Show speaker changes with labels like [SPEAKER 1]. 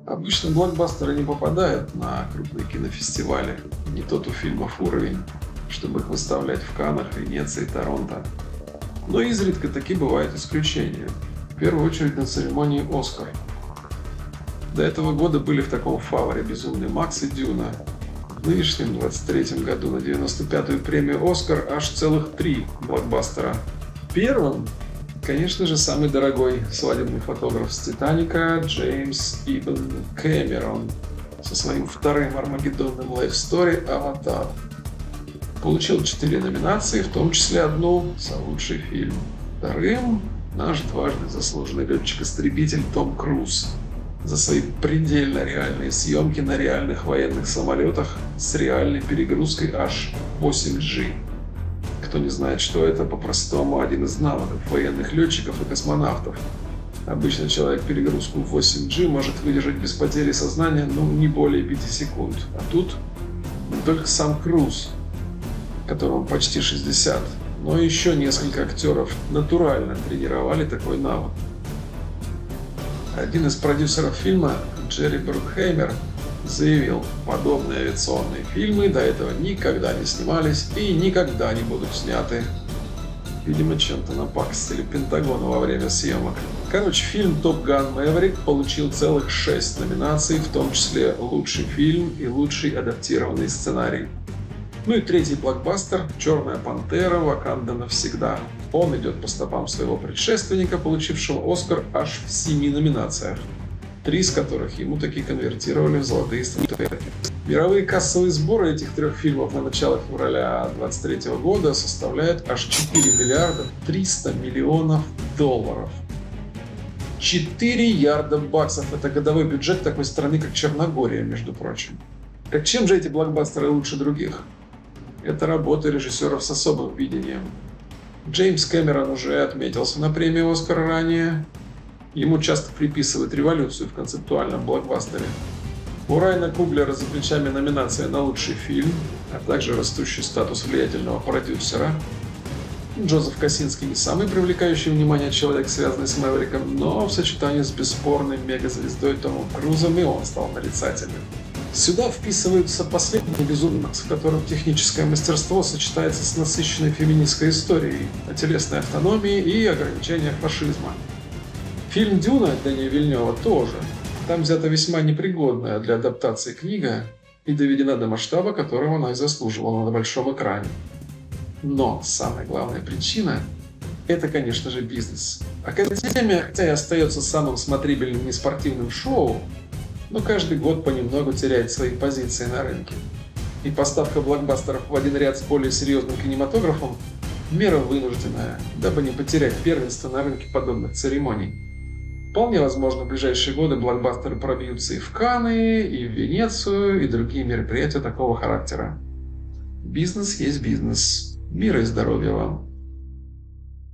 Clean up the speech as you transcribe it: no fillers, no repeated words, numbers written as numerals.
[SPEAKER 1] Обычно блокбастеры не попадают на крупные кинофестивали. Не тот у фильмов уровень, чтобы их выставлять в Каннах, Венеции, Торонто. Но изредка таки бывают исключения. В первую очередь на церемонии «Оскар». До этого года были в таком фаворе «Безумный Макс» и «Дюна». В нынешнем 23-м году на 95-ю премию «Оскар» аж целых 3 блокбастера. Первым, конечно же, самый дорогой свадебный фотограф с «Титаника» Джеймс Ибн Кэмерон со своим вторым армагеддонным лайфстори «Аватар». Получил 4 номинации, в том числе одну за лучший фильм. Вторым – наш дважды заслуженный летчик-истребитель Том Круз за свои предельно реальные съемки на реальных военных самолетах с реальной перегрузкой аж 8G. Кто не знает, что это, по-простому один из навыков военных летчиков и космонавтов. Обычно человек перегрузку 8G может выдержать без потери сознания, не более 5 секунд. А тут не только сам Круз, которому почти 60, но еще несколько актеров натурально тренировали такой навык. Один из продюсеров фильма, Джерри Брукхеймер, заявил, подобные авиационные фильмы до этого никогда не снимались и никогда не будут сняты. Видимо, чем-то напакостили Пентагону во время съемок. Короче, фильм «Топ Ган Мэверик» получил целых 6 номинаций, в том числе лучший фильм и лучший адаптированный сценарий. И третий блокбастер «Черная пантера. Ваканда навсегда». Он идет по стопам своего предшественника, получившего «Оскар» аж в 7 номинациях, 3 из которых ему таки конвертировали в золотые статуэтки. Мировые кассовые сборы этих 3 фильмов на начало февраля 2023 года составляют аж 4 миллиарда 300 миллионов долларов. 4 ярда баксов – это годовой бюджет такой страны, как Черногория, между прочим. Так чем же эти блокбастеры лучше других? Это работа режиссеров с особым видением. Джеймс Кэмерон уже отметился на премии «Оскар» ранее. Ему часто приписывают революцию в концептуальном блокбастере. У Райана Куглера за плечами номинация на лучший фильм, а также растущий статус влиятельного продюсера. Джозеф Косинский не самый привлекающий внимание человек, связанный с Мэвериком, но в сочетании с бесспорной мегазвездой Томом Крузом и он стал нарицательным. Сюда вписываются последние «Безумный Макс», в котором техническое мастерство сочетается с насыщенной феминистской историей о телесной автономии и ограничениях фашизма. Фильм «Дюна» Дэни Вильнёва тоже. Там взята весьма непригодная для адаптации книга и доведена до масштаба, которого она и заслуживала на большом экране. Но самая главная причина – это, конечно же, бизнес. Академия, хотя и остается самым смотрибельным неспортивным шоу, но каждый год понемногу теряет свои позиции на рынке. И поставка блокбастеров в один ряд с более серьезным кинематографом – мера вынужденная, дабы не потерять первенство на рынке подобных церемоний. Вполне возможно, в ближайшие годы блокбастеры пробьются и в Канны, и в Венецию, и другие мероприятия такого характера. Бизнес есть бизнес. Мира и здоровья вам!